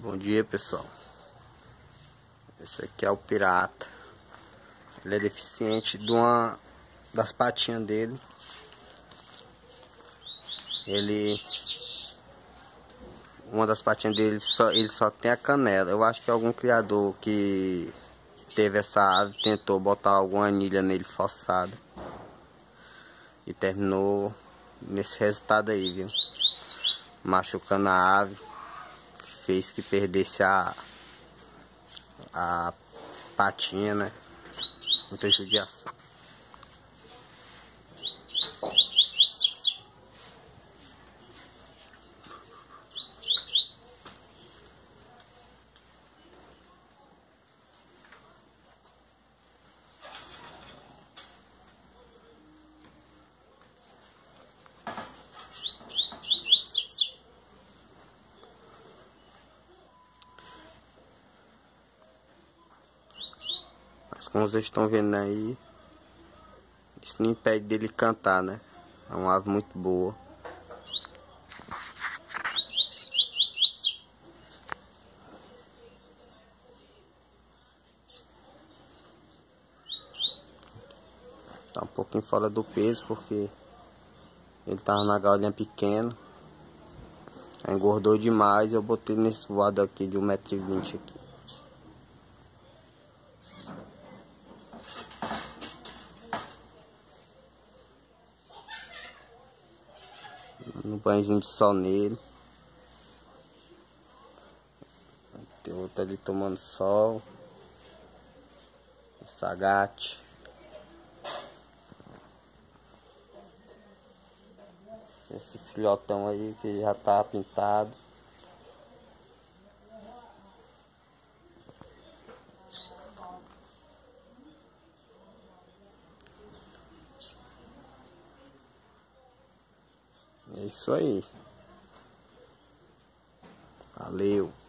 Bom dia, pessoal. Esse aqui é o pirata. Ele é deficiente de uma das patinhas dele. Uma das patinhas dele ele só tem a canela. Eu acho que algum criador que teve essa ave tentou botar alguma anilha nele forçada e terminou nesse resultado aí, viu? Machucando a ave, fez que perdesse a patinha, né? Muita judiação. Mas como vocês estão vendo aí, isso não impede dele cantar, né? É uma ave muito boa. Tá um pouquinho fora do peso porque ele tava na galinha pequena. Engordou demais e eu botei nesse voador aqui de 1,20 m aqui. Um banhozinho de sol nele. Tem outro ali tomando sol. O sagate. Esse filhotão aí que já tá pintado. É isso aí. Valeu.